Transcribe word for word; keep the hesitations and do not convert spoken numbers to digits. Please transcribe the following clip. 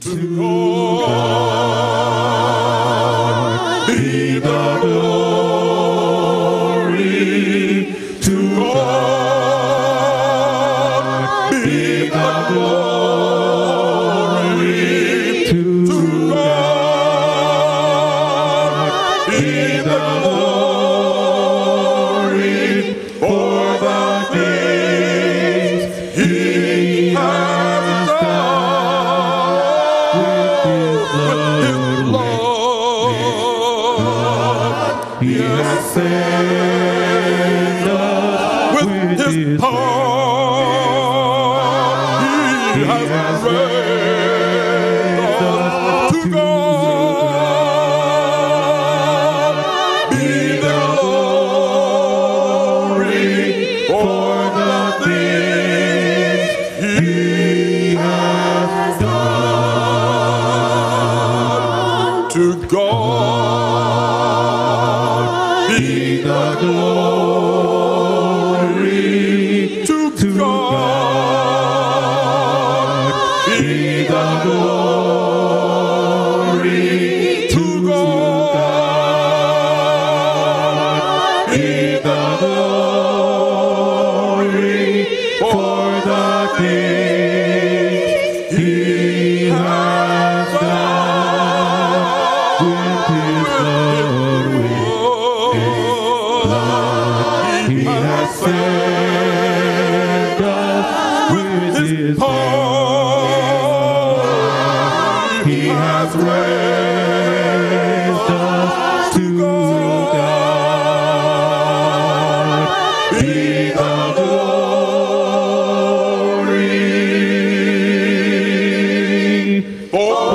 To God be the glory. To God be the glory. To God be the glory for the things He has done with His blood. He has saved us with His power. He has raised us to God be the glory for the things He has done. To God be the glory. To God be the glory. To God be the glory for the things He has done with His blood. With His blood, He has saved us with His power. He has raised us to God be the glory for